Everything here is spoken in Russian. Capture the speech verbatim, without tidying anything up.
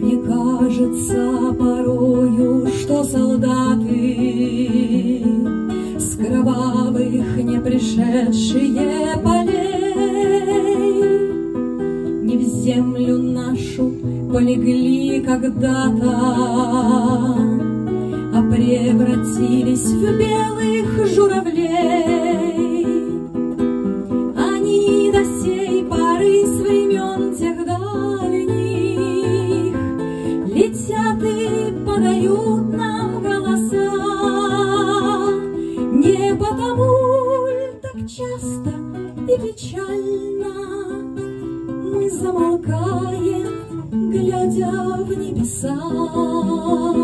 Мне кажется порою, что солдаты с кровавых не пришедшие полей не в землю нашу полегли когда-то, а превратились в белых журавлей. Они до сей поры с времен тех дальних летят и подают нам голоса. Не потому ль так часто и печально мы замолкаем, глядя в небеса.